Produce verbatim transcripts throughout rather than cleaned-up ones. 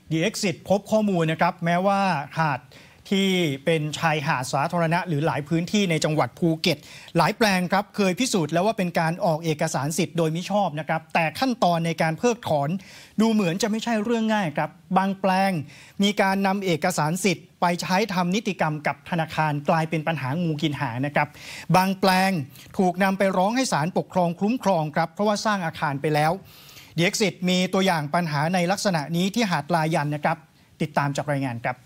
The Exit พบข้อมูลนะครับแม้ว่าหาดที่เป็นชายหาดสาธารณะหรือหลายพื้นที่ในจังหวัดภูเก็ตหลายแปลงครับเคยพิสูจน์แล้วว่าเป็นการออกเอกสารสิทธิ์โดยมิชอบนะครับแต่ขั้นตอนในการเพิกถอนดูเหมือนจะไม่ใช่เรื่องง่ายครับบางแปลงมีการนำเอกสารสิทธิ์ไปใช้ทำนิติกรรมกับธนาคารกลายเป็นปัญหางูกินหางนะครับบางแปลงถูกนำไปร้องให้ศาลปกครองคุ้มครองครับเพราะว่าสร้างอาคารไปแล้วThe Exit มีตัวอย่างปัญหาในลักษณะนี้ที่หาดลายันนะครับติดตามจากรายงานครับ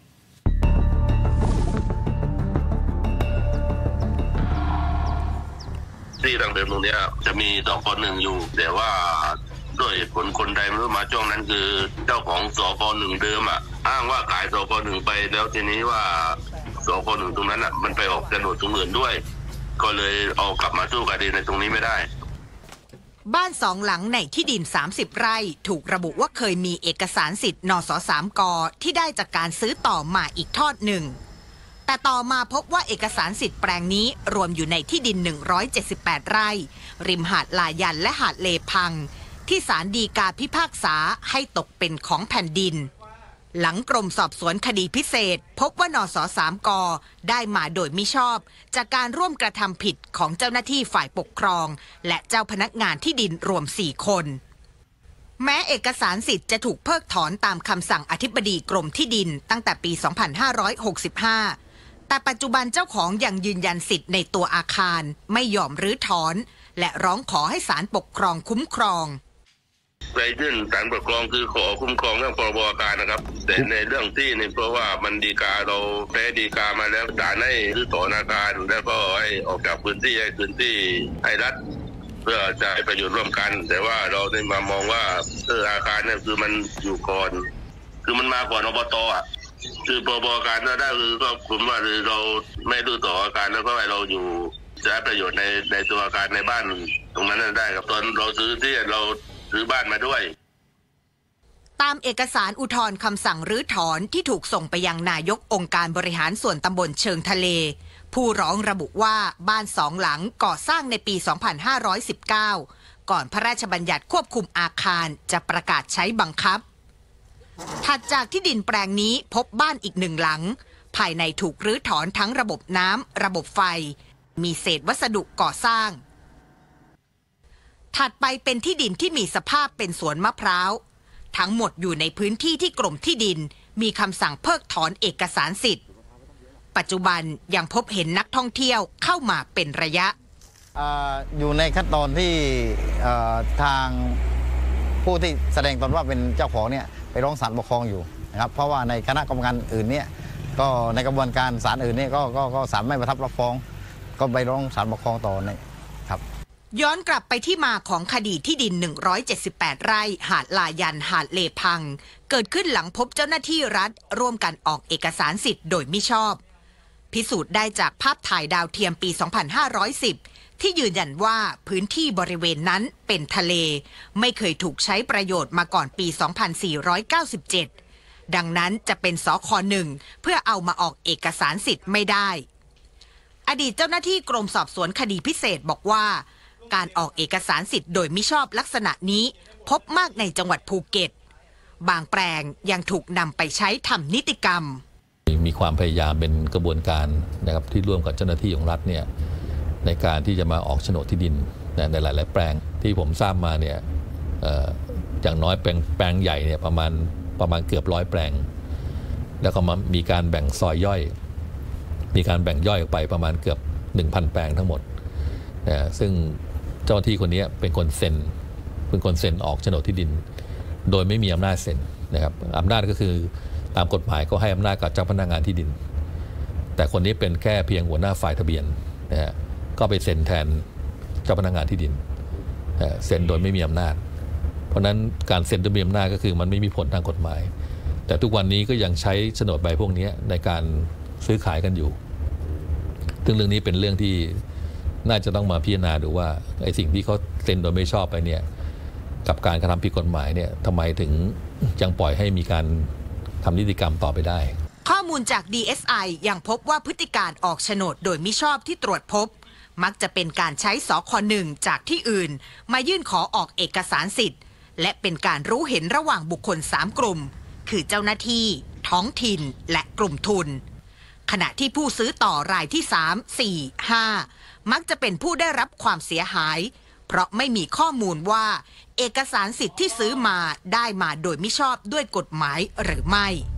ที่ดังเดิมตรงนี้จะมีสคหนึ่งอยู่แต่ว่าด้วยผลคนใดไม่รู้มาช่วงนั้นคือเจ้าของสคหนึ่งเดิมอ่ะอ้างว่าขายสคหนึ่งไปแล้วทีนี้ว่าสคหนึ่งตรงนั้นอ่ะมันไปออกโฉนดตรงอื่นด้วยก็เลยเอากลับมาสู้คดีในตรงนี้ไม่ได้บ้านสองหลังในที่ดินสามสิบไร่ถูกระบุว่าเคยมีเอกสารสิทธิ์นสสาม กที่ได้จากการซื้อต่อมาอีกทอดหนึ่งแต่ต่อมาพบว่าเอกสารสิทธิ์แปลงนี้รวมอยู่ในที่ดินหนึ่งร้อยเจ็ดสิบแปดไร่ริมหาดลายันและหาดเลพังที่ศาลฎีกาพิพากษาให้ตกเป็นของแผ่นดินหลังกรมสอบสวนคดีพิเศษพบว่านสสาม กได้มาโดยมิชอบจากการร่วมกระทำผิดของเจ้าหน้าที่ฝ่ายปกครองและเจ้าพนักงานที่ดินรวมสี่คนแม้เอกสารสิทธิ์จะถูกเพิกถอนตามคำสั่งอธิบดีกรมที่ดินตั้งแต่ปี สองพันห้าร้อยหกสิบห้า แต่ปัจจุบันเจ้าของยังยืนยันสิทธิ์ในตัวอาคารไม่ยอมรื้อถอนและร้องขอให้ศาลปกครองคุ้มครองไปยื่นศาลปกครองคือขอคุ้มครองเรื่องพรบอาคารนะครับแต่ในเรื่องที่นี่เพราะว่ามันฎีกาเราแพ้ฎีกามาแล้วศาลให้รื้อถอนอาคารแล้วก็ให้ออกจากพื้นที่ให้พื้นที่ให้รัฐเพื่อจะให้ประโยชน์ร่วมกันแต่ว่าเราได้มามองว่าเอออาคารเนี่ยคือมันอยู่ก่อนคือมันมาก่อนอบตอ่ะคือพรบอาคารถ้าได้คือก็ผมว่าเราไม่รื้อถอนอาคารแล้วก็ให้เราอยู่จะให้ประโยชน์ในในตัวอาคารในบ้านตรงนั้นได้ครับตอนเราซื้อที่เราซื้อบ้านมาด้วยตามเอกสารอุทธรณ์คำสั่งรื้อถอนที่ถูกส่งไปยังนายกองค์การบริหารส่วนตำบลเชิงทะเลผู้ร้องระบุว่าบ้านสองหลังก่อสร้างในปี สองพันห้าร้อยสิบเก้า ก่อนพระราชบัญญัติควบคุมอาคารจะประกาศใช้บังคับถัดจากที่ดินแปลงนี้พบบ้านอีกหนึ่งหลังภายในถูกรื้อถอนทั้งระบบน้ำระบบไฟมีเศษวัสดุก่อสร้างถัดไปเป็นที่ดินที่มีสภาพเป็นสวนมะพร้าวทั้งหมดอยู่ในพื้นที่ที่กรมที่ดินมีคำสั่งเพิกถอนเอกสารสิทธิ์ปัจจุบันยังพบเห็นนักท่องเที่ยวเข้ามาเป็นระยะอ, อยู่ในขั้นตอนที่ทางผู้ที่แสดงตนว่าเป็นเจ้าของเนี่ยไปร้องศาลปกครองอยู่นะครับเพราะว่าในคณะกรรมการอื่นเนี่ยก็ในกระบวนการศาลอื่นเนี่ยก็ก็ก็ศาลไม่ประทับรับฟ้องก็ไปร้องศาลปกครองต่อเนี่ยครับย้อนกลับไปที่มาของคดีที่ดินหนึ่งร้อยเจ็ดสิบแปดไร่หาดลายันหาดเลพังเกิดขึ้นหลังพบเจ้าหน้าที่รัฐร่วมกันออกเอกสารสิทธิ์โดยมิชอบพิสูจน์ได้จากภาพถ่ายดาวเทียมปี สองพันห้าร้อยสิบ ที่ยืนยันว่าพื้นที่บริเวณนั้นเป็นทะเลไม่เคยถูกใช้ประโยชน์มาก่อนปี สองพันสี่ร้อยเก้าสิบเจ็ด ดังนั้นจะเป็นสคหนึ่งเพื่อเอามาออกเอกสารสิทธิ์ไม่ได้อดีตเจ้าหน้าที่กรมสอบสวนคดีพิเศษบอกว่าการออกเอกสารสิทธิ์โดยมิชอบลักษณะนี้พบมากในจังหวัดภูเก็ตบางแปลงยังถูกนำไปใช้ทำนิติกรรมมีความพยายามเป็นกระบวนการนะครับที่ร่วมกับเจ้าหน้าที่ของรัฐเนี่ยในการที่จะมาออกโฉนดที่ดินในหลายๆแปลงที่ผมทราบมาเนี่ยอย่างน้อยแปลงแปลงใหญ่เนี่ยประมาณประมาณเกือบร้อยแปลงแล้วก็มามีการแบ่งซอยย่อยมีการแบ่งย่อยออกไปประมาณเกือบ หนึ่งพัน แปลงทั้งหมดนะซึ่งเจ้าหน้าที่คนนี้เป็นคนเซ็นเป็นคนเซ็นออกโฉนดที่ดินโดยไม่มีอำนาจเซ็นนะครับอำนาจก็คือตามกฎหมายก็ให้อำนาจกับเจ้าพนักงานที่ดินแต่คนนี้เป็นแค่เพียงหัวหน้าฝ่ายทะเบียนนะฮะก็ไปเซ็นแทนเจ้าพนักงานที่ดินเซ็นโดยไม่มีอำนาจเพราะนั้นการเซ็นโดยมีอำนาจก็คือมันไม่มีผลทางกฎหมายแต่ทุกวันนี้ก็ยังใช้โฉนดใบพวกนี้ในการซื้อขายกันอยู่ซึ่งเรื่องนี้เป็นเรื่องที่น่าจะต้องมาพิจารณาดูว่าไอ้สิ่งที่เขาเซ็นโดยไม่ชอบไปเนี่ยกับการกระทำผิดกฎหมายเนี่ยทำไมถึงยังปล่อยให้มีการทำนิติกรรมต่อไปได้ข้อมูลจาก ดี เอส ไอ ยังพบว่าพฤติการออกโฉนดโดยมิชอบที่ตรวจพบมักจะเป็นการใช้สคหนึ่งจากที่อื่นมายื่นขอออกเอกสารสิทธิ์และเป็นการรู้เห็นระหว่างบุคคลสามกลุ่มคือเจ้าหน้าที่ท้องถิ่นและกลุ่มทุนขณะที่ผู้ซื้อต่อรายที่สาม สี่ ห้ามักจะเป็นผู้ได้รับความเสียหายเพราะไม่มีข้อมูลว่าเอกสารสิทธิ์ที่ซื้อมาได้มาโดยมิชอบด้วยกฎหมายหรือไม่